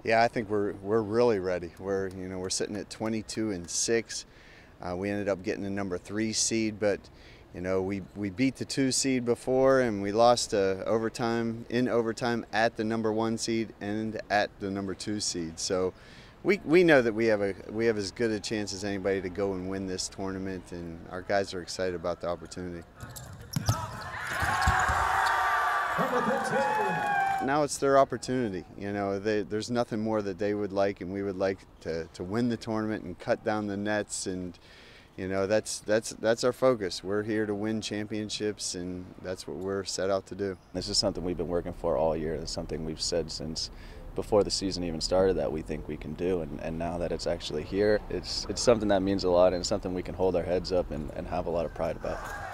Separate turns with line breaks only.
Yeah, I think we're really ready. We're sitting at 22-6. We ended up getting the number 3 seed, but we beat the 2 seed before, and we lost in overtime at the number 1 seed and at the number 2 seed. So we know that we have as good a chance as anybody to go and win this tournament, and our guys are excited about the opportunity. Now it's their opportunity. There's nothing more that they would like, and we would like to win the tournament and cut down the nets, and that's our focus. We're here to win championships, and that's what we're set out to do.
This is something we've been working for all year. It's something we've said since before the season even started that we think we can do, and now that it's actually here, it's something that means a lot, and it's something we can hold our heads up and have a lot of pride about.